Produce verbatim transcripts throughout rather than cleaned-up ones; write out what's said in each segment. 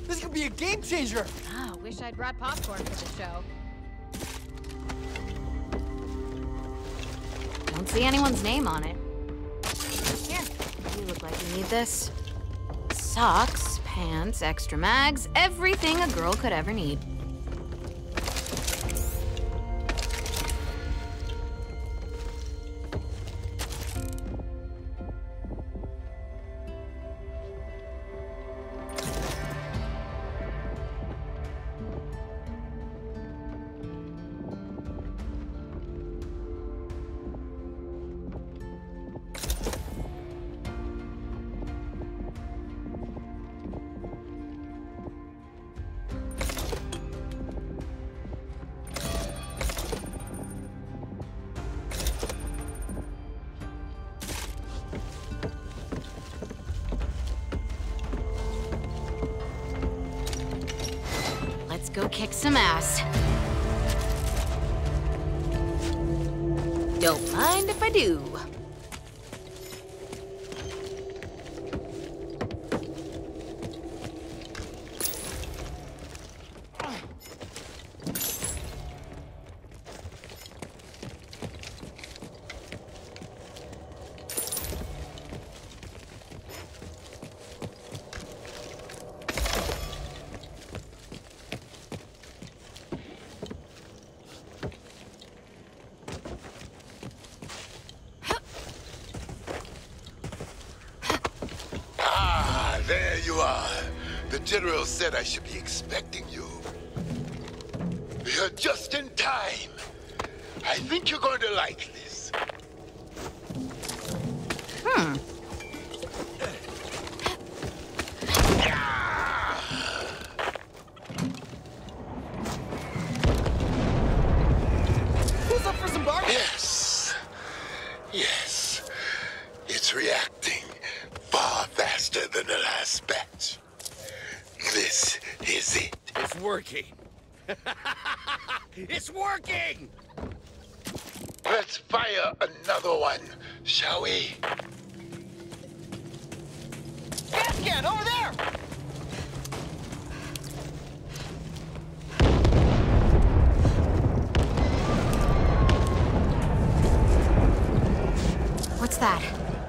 This could be a game changer. Ah, wish I'd brought popcorn for the show. Don't see anyone's name on it. Here, you look like you need this. Socks, pants, extra mags, everything a girl could ever need. Let's go kick some ass. Don't mind if I do. There you are. The General said I should be expecting you. You're just in time. I think you're going to like this. Hmm. Who's up for some barbecue? Yes. Yes. It's reacting far faster than the last batch. This is it. It's working. It's working! Let's fire another one, shall we? Gas can, over there! What's that?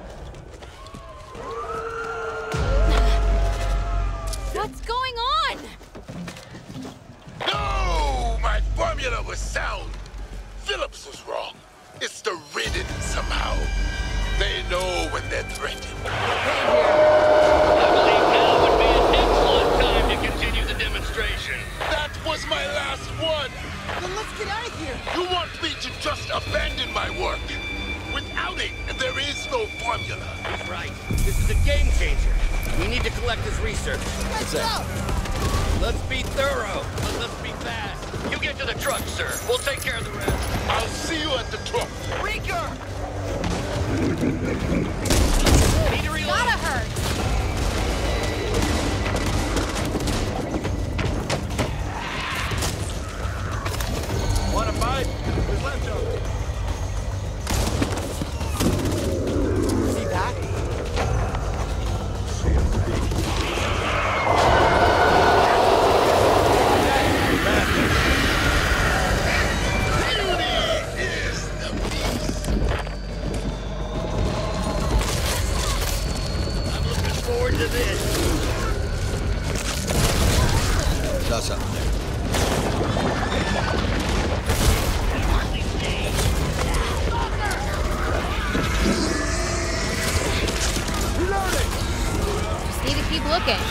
What's going on? No! My formula was sound. Phillips was wrong. It's the ridden somehow. They know when they're threatened. I believe now would be an excellent time to continue the demonstration. That was my last one. Then let's get out of here. You want me to just abandon my work? Without it, there is no formula. He's right. This is a game changer. We need to collect his research. Let's go! Let's be thorough, but let's be fast. You get to the truck, sir. We'll take care of the rest. I'll see you at the truck. Reeker! Need to reload. Gotta hurt. Want a bite? There's lunch over. See that? Forward to this. Saw something there. Just need to keep looking.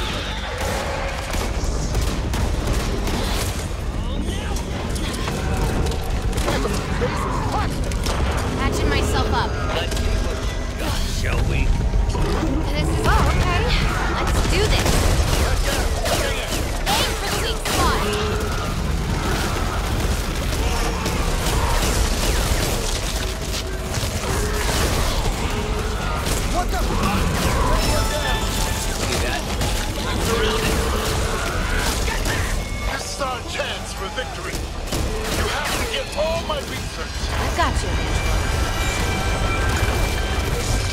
Patching myself up. Let's see what you got, shall we? This is oh, okay. Let's do this. Aim for the weak spot. What the? See that? I'm surrounded. This is our chance for victory. You have to get all my research. I got you.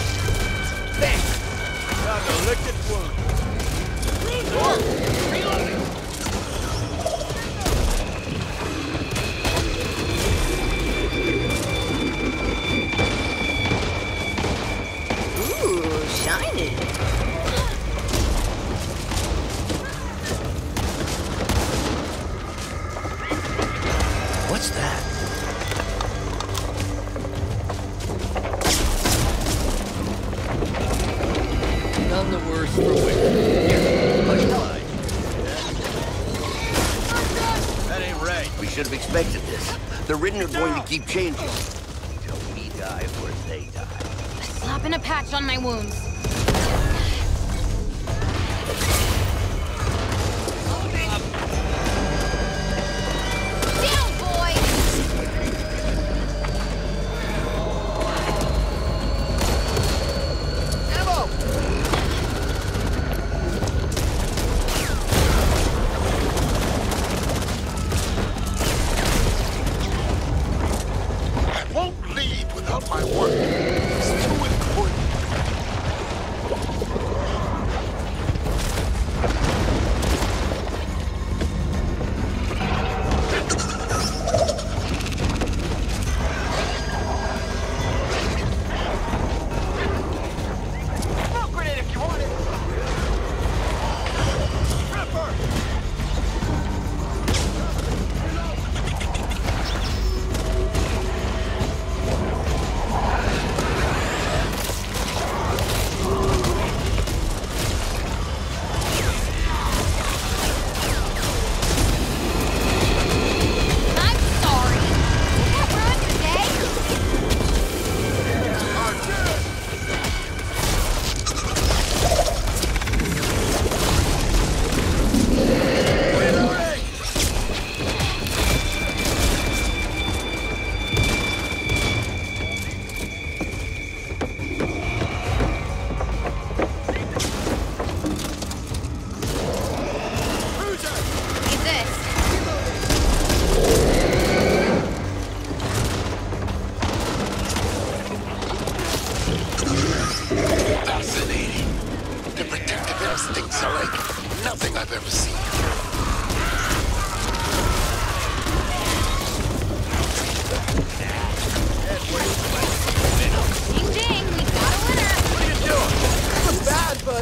Thanks. Got the liquid wound. Reloading. should have expected this. The Ridden are going to keep changing. Till we die or they die. Slapping a patch on my wounds. Down, boy! Ammo! I won't leave without my work. It's too important. Smoke grenade if you want it! Ripper! I'm sorry. Did that ruin your day? Need this. Fascinating. The protective instincts are like nothing I've ever seen. Ding ding, we got a winner. What are you doing? That was bad, but...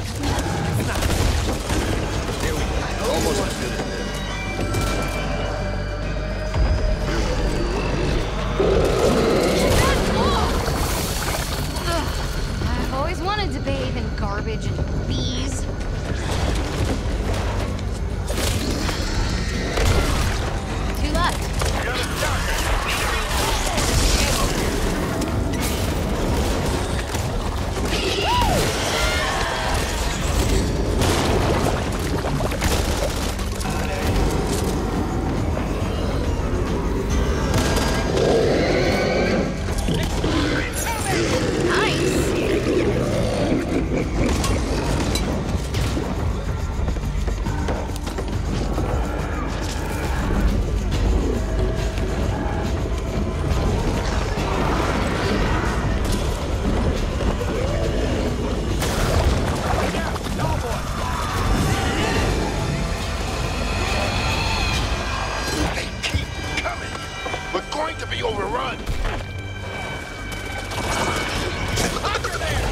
Almost as good as this. Ugh, I've always wanted to bathe in garbage and bees. Two left. They keep coming. We're going to be overrun. Under there!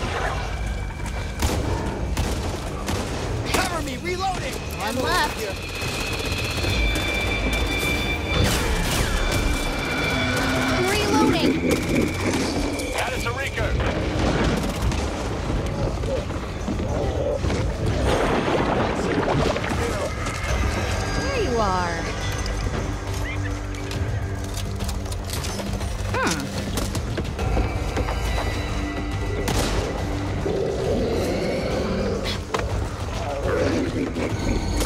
Cover me, reloading! One left. I'm reloading. Got us a Reeker! There you are. Hmm.